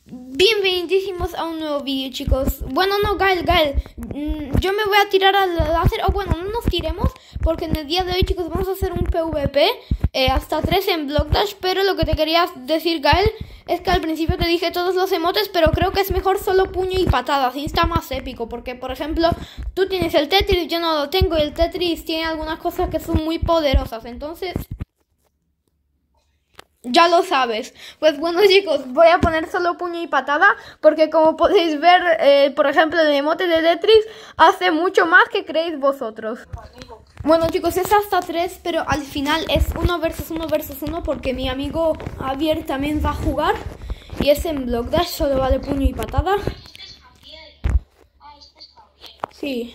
Bienvenidísimos a un nuevo vídeo, chicos. Bueno, no, Gael, yo me voy a tirar al láser. O bueno, no nos tiremos, porque en el día de hoy, chicos, vamos a hacer un PvP hasta 3 en Block Dash. Pero lo que te quería decir, Gael, es que al principio te dije todos los emotes, pero creo que es mejor solo puño y patada, así está más épico. Porque, por ejemplo, tú tienes el Tetris, yo no lo tengo, y el Tetris tiene algunas cosas que son muy poderosas. Entonces, ya lo sabes. Pues bueno, chicos, voy a poner solo puño y patada, porque como podéis ver, por ejemplo, el emote de Tetris hace mucho más que creéis vosotros. Bueno, chicos, es hasta 3, pero al final es 1 versus 1 versus 1, porque mi amigo Javier también va a jugar. Y es en Block Dash, solo vale puño y patada. Sí.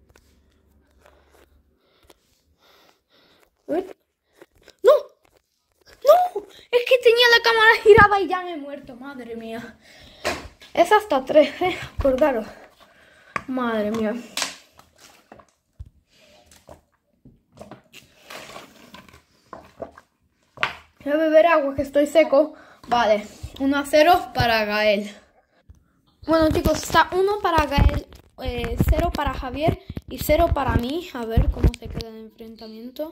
A ver. ¡No! ¡No! Es que tenía la cámara girada y ya me he muerto, madre mía. Es hasta 3, acordaros. Madre mía. Voy a beber agua, que estoy seco. Vale, 1-0 para Gael. Bueno, chicos, está 1 para Gael, 0 para Javier y 0 para mí. A ver cómo se queda el enfrentamiento.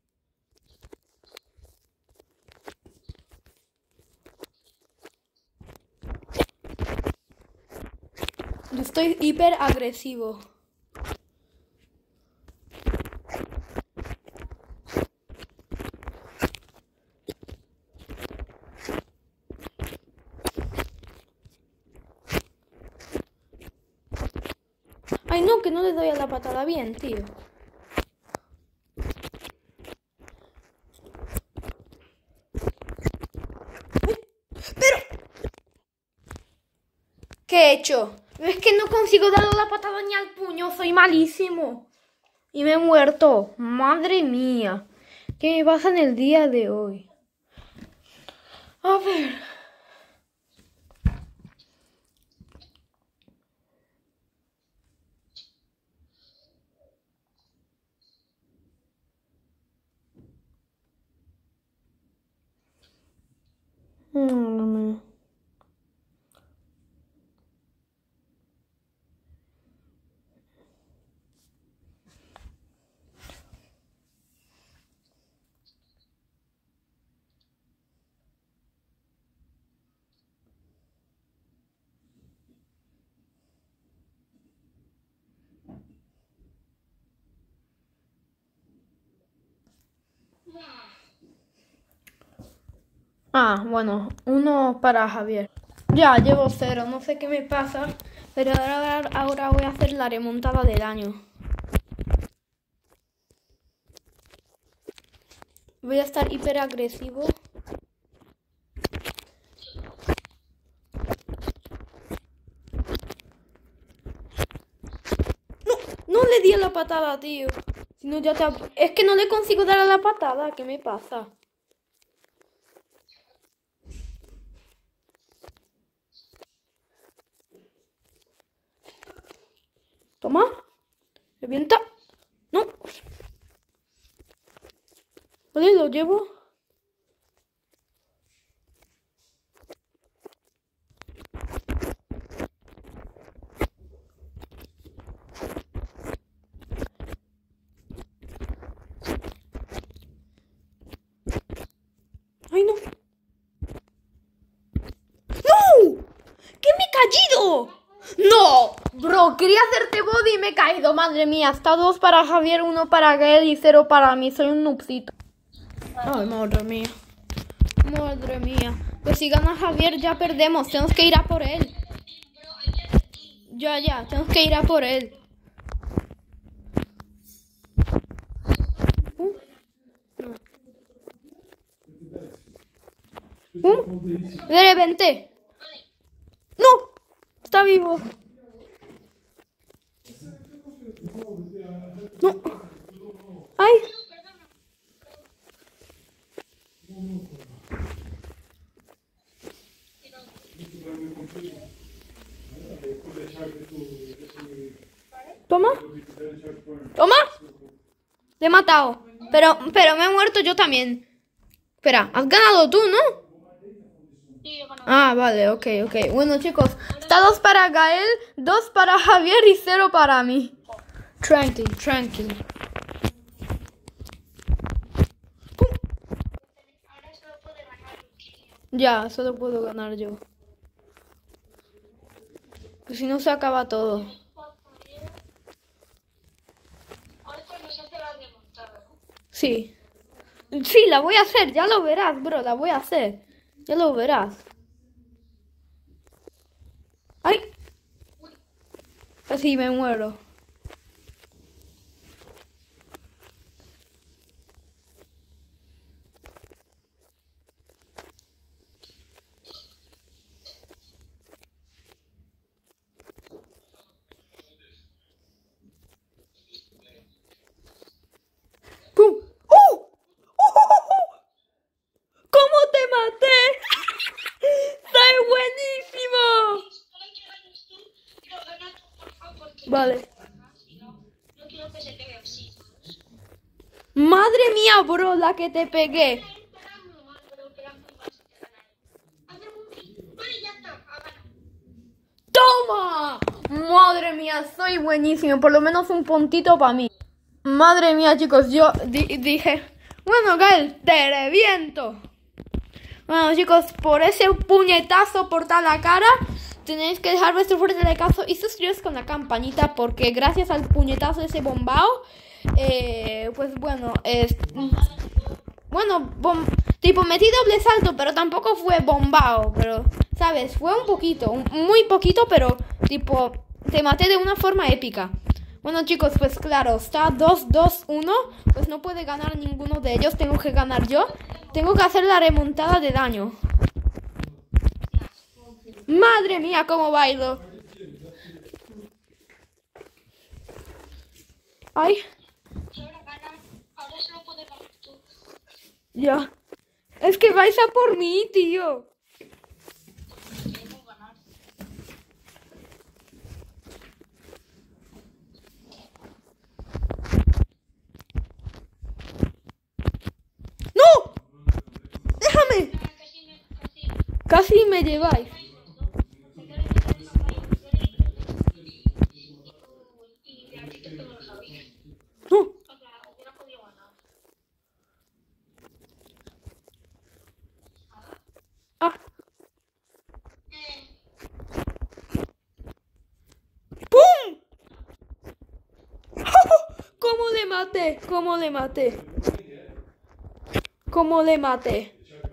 Yo estoy hiper agresivo. Ay, no, que no le doy a la patada bien, tío. Pero ¿qué he hecho? Es que no consigo darle la patada ni al puño, soy malísimo. Y me he muerto. Madre mía. ¿Qué me pasa en el día de hoy? A ver. Bueno, 1 para Javier. Ya, llevo 0, no sé qué me pasa, pero ahora voy a hacer la remontada del año. Voy a estar hiper agresivo. No le di a la patada, tío. Si no, ya te... Es que no le consigo dar a la patada, ¿qué me pasa? Toma. Revienta. No. Vale, lo llevo. Ay, no. ¡No! ¡Que me he caído! ¡No! Bro, quería hacerte body y me he caído, madre mía. Está 2 para Javier, 1 para Gael y 0 para mí. Soy un noobcito. Ay, madre mía. Madre mía. Pues si gana Javier ya perdemos. Tenemos que ir a por él. Ya. Tenemos que ir a por él. De repente. ¡No! Está vivo. No. ¡Ay! Toma. Toma. Le he matado. Pero me he muerto yo también. Espera, has ganado tú, ¿no? Ah, vale, ok. Bueno, chicos, está 2 para Gael, 2 para Javier y 0 para mí. Tranquil. Ya, solo puedo ganar yo. Pues si no se acaba todo. Sí. Sí, la voy a hacer, ya lo verás, bro, la voy a hacer. Ya lo verás. ¡Ay! Casi me muero. ¡Pum! ¡Oh! ¿Cómo te maté? ¡Soy buenísimo! Vale. Madre mía, bro, la que te pegué. ¡Toma! Madre mía, soy buenísimo. Por lo menos un puntito para mí. Madre mía, chicos, yo dije... Bueno, Gael, te reviento. Bueno, chicos, por ese puñetazo por toda la cara, tenéis que dejar vuestro fuerte like y suscribiros con la campanita, porque gracias al puñetazo de ese bombao, pues bueno, tipo metí doble salto, pero tampoco fue bombao, pero, ¿sabes? Fue un poquito, muy poquito, pero tipo, te maté de una forma épica. Bueno, chicos, pues claro, está 2-2-1, pues no puede ganar ninguno de ellos, tengo que ganar yo. Tengo que hacer la remontada de daño. Madre mía, cómo bailo. Ay. Ya. Es que vais a por mí, tío. ¡No! ¡Déjame! Casi me lleváis. No. Ah. ¡Pum! ¿Cómo le maté? ¿Cómo le maté? ¿Cómo le maté?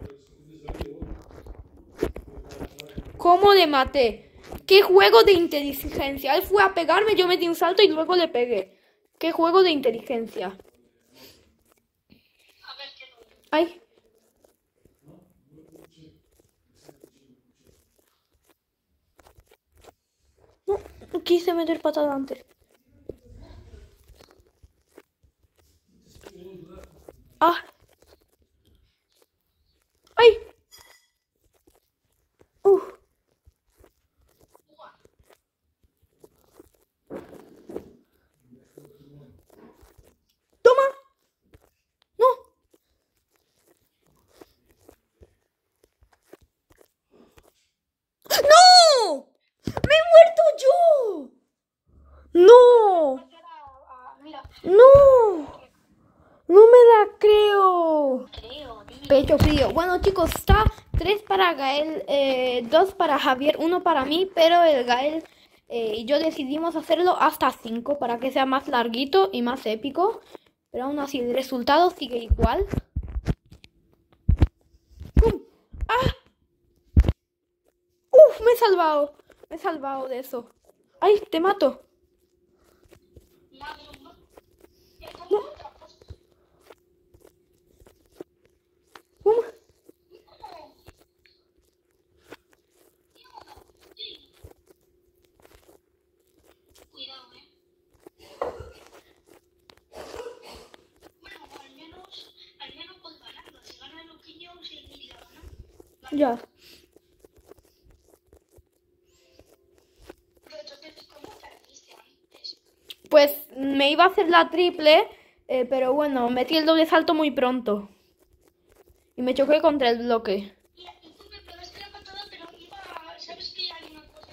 ¿Cómo le maté? ¿Qué juego de inteligencia? Él fue a pegarme, yo metí un salto y luego le pegué. ¿Qué juego de inteligencia? Ay. No quise meter patada antes. Ah. Ay. Toma. No. ¡No! ¡Me he muerto yo! ¡No! ¡No! ¡No me la creo! Pecho frío. Bueno, chicos, está 3 para Gael, 2 para Javier, 1 para mí, pero el Gael y yo decidimos hacerlo hasta 5 para que sea más larguito y más épico. Pero aún así, el resultado sigue igual. ¡Pum! ¡Ah! ¡Uf! Me he salvado de eso. ¡Ay! Te mato. No. Ya. Pues me iba a hacer la triple, pero bueno, metí el doble salto muy pronto. Y me choqué contra el bloque.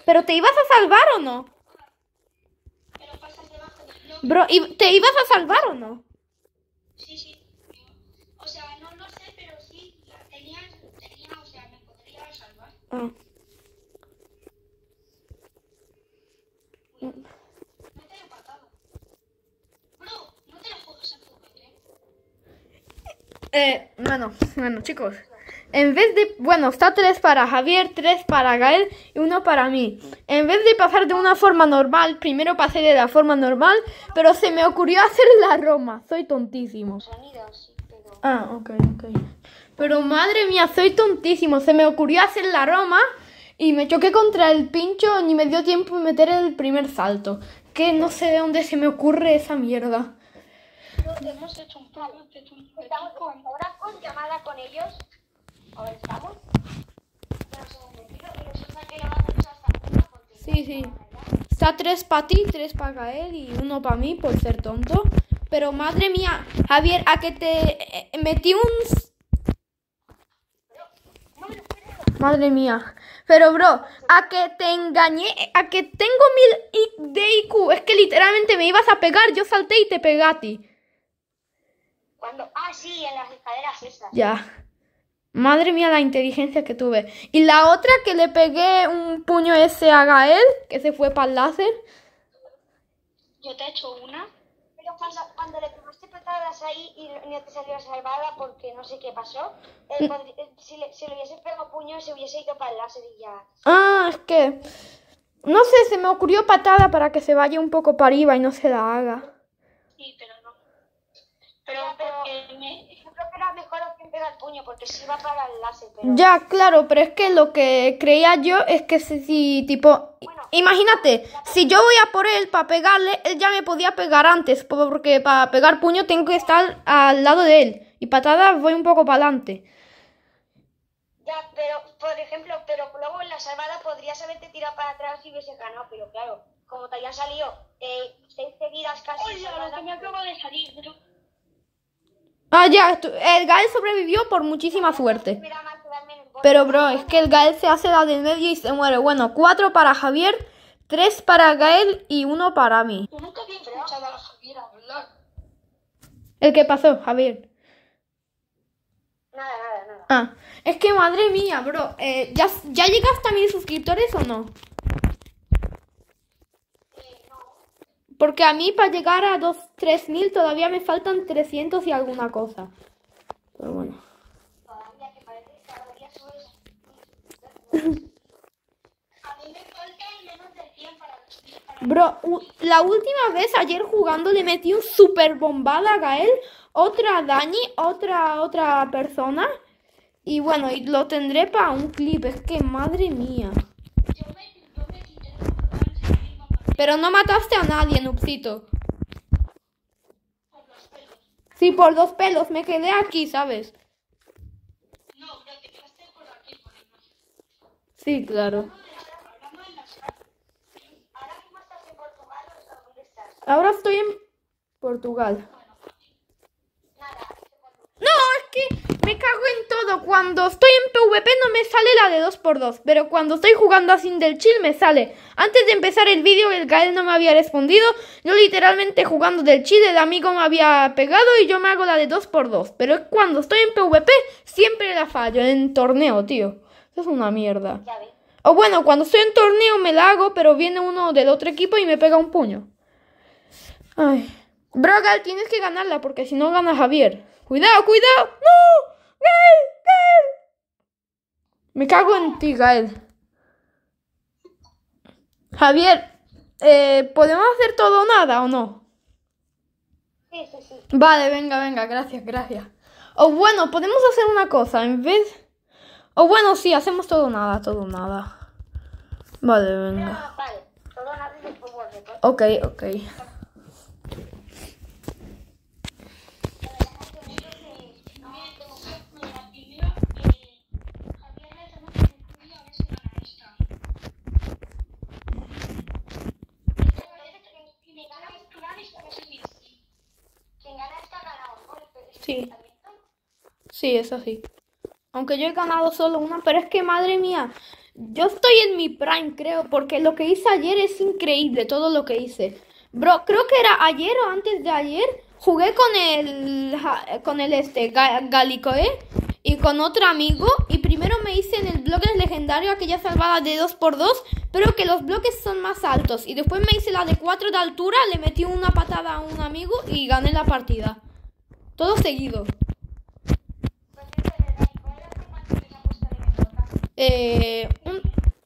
¿Pero te ibas a salvar o no? Pero pasas debajo del bloque. Bro, ¿te ibas a salvar o no? Sí. O sea, no sé, pero sí, o sea, me podría salvar. Ah. No te he patado. Bro, no te la juegas en PvP. Bueno, chicos. En vez de... Bueno, está 3 para Javier, 3 para Gael y 1 para mí. En vez de pasar de una forma normal, primero pasé de la forma normal, pero se me ocurrió hacer la Roma. Soy tontísimo. Sonido, sí, pero... Ah, ok. Pero madre mía, soy tontísimo. Se me ocurrió hacer la Roma y me choqué contra el pincho, ni me dio tiempo de meter el primer salto. Que no sé de dónde se me ocurre esa mierda. Hemos hecho un plan, Estamos ahora con llamada con ellos. Ahora estamos. Ya nos hemos metido y resulta que la van a echar hasta una porque Sí. Está 3 para ti, 3 para Gael y 1 para mí por ser tonto. Pero madre mía, Javier, a que te metí un... Madre mía. Pero bro, a que te engañé, a que tengo 1000 de IQ. Es que literalmente me ibas a pegar, yo salté y te pegué a ti. cuando... Ah, sí, en las escaleras esas. Ya. Madre mía la inteligencia que tuve. Y la otra que le pegué un puño ese a Gael, que se fue para el láser. yo te he hecho una. Pero cuando le pegaste patadas ahí y no te salió salvada porque no sé qué pasó, si le hubiese pegado puño se hubiese ido para el láser y ya. Ah, es que... No sé, se me ocurrió patada para que se vaya un poco para arriba y no se la haga. Sí, pero no. Pero Ya, pero porque yo creo que era mejor opción pegar puño porque sí va para el láser, pero... Ya, claro, pero es que lo que creía yo es que si tipo... Imagínate, si yo voy a por él para pegarle, él ya me podía pegar antes, porque para pegar puño tengo que estar al lado de él. Y patada voy un poco para adelante. Ya, pero, por ejemplo, pero luego en la salvada podrías haberte tirado para atrás y hubiese ganado, pero claro, como te habían salido 6 seguidas casi Oye, lo salvadas, que me acabo de salir, pero... Ah, ya, el Gael sobrevivió por muchísima suerte. me da más quedarme en el borde. Pero bro, es que el Gael se hace la del medio y se muere. Bueno, 4 para Javier, 3 para Gael y 1 para mí. Yo nunca había escuchado a Javier hablar. ¿El qué pasó, Javier? Nada. Ah, es que madre mía, bro. ¿Ya llegaste a 1000 suscriptores o no? No, Porque a mí para llegar a 3000 todavía me faltan 300 y alguna cosa. Pero bueno. todavía que parece que cada día subes. A mí me faltan menos de 100 para... Bro, la última vez ayer jugando le metí un super bombada a Gael, otra a Dani, otra persona. Y bueno, y lo tendré para un clip. Es que madre mía. Yo me quité los botones y mismo Pero no mataste a nadie, Nupsito. por los pelos. Sí, por 2 pelos. Me quedé aquí, ¿sabes? No, ya te quedaste por aquí, por el más. Sí, claro. Hablando de las... Ahora mismo estás en Portugal o dónde estás. Ahora estoy en Portugal. Nada, No, es que me cago en todo. Cuando estoy en PvP no me sale la de 2x2. Pero cuando estoy jugando así del chill me sale. Antes de empezar el vídeo el Gael no me había respondido. Yo literalmente jugando del chill el amigo me había pegado y yo me hago la de 2x2. Pero cuando estoy en PvP siempre la fallo. En torneo, tío. Eso es una mierda. ya ves. O bueno, cuando estoy en torneo me la hago, pero viene uno del otro equipo y me pega un puño. Ay. Bro, Gael, tienes que ganarla porque si no gana Javier. ¡Cuidado, cuidado! ¡No! ¡Gael! Me cago en ti, Gael. Javier, ¿podemos hacer todo o nada o no? Sí. Vale, venga, gracias. O bueno, podemos hacer una cosa, en vez... O bueno, sí, hacemos todo o nada. Vale, venga. Ah, vale, todo nada y después vuelve. Ok. Quien gana está ganado, ¿no? Sí. Sí, es así. Aunque yo he ganado solo una, pero es que madre mía, Yo estoy en mi prime, creo, porque lo que hice ayer es increíble, todo lo que hice. Bro, creo que era ayer o antes de ayer, jugué con el Galicoe y con otro amigo, y primero me hice en el bloque legendario aquella salvada de 2x2, pero que los bloques son más altos, y después me hice la de 4 de altura, le metí una patada a un amigo y gané la partida. Todo seguido. Un,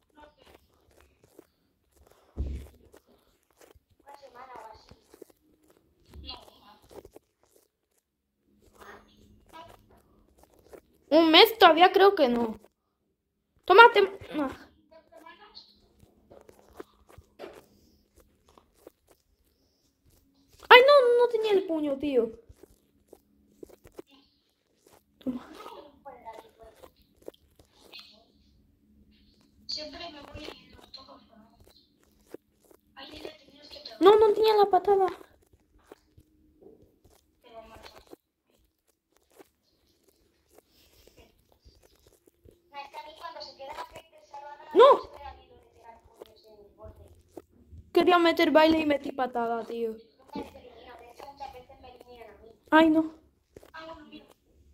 Una semana o así. un mes todavía creo que no. Tómate. No. Ay, no tenía el puño, tío. Toma. Siempre me voy en los tocos. Ahí le tenías que trabajar. No tenía la patada. Pero macho. No, es que a mí cuando se queda la gente salvada, No. se me da miedo de pegar puños en el borde. Quería meter baile y metí patada, tío. Nunca les elimino, de hecho muchas veces me eliminan a mí. Ay, no. Ah, bueno, mira.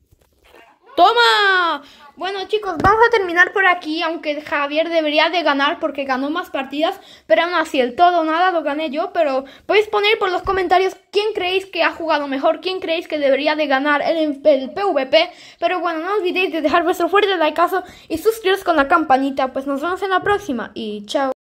¡Toma! Bueno, chicos, vamos a terminar por aquí, aunque Javier debería de ganar porque ganó más partidas, pero aún así, el todo o nada lo gané yo, pero podéis poner por los comentarios quién creéis que ha jugado mejor, quién creéis que debería de ganar el PvP, pero bueno, no olvidéis de dejar vuestro fuerte likeazo y suscribiros con la campanita, pues nos vemos en la próxima y chao.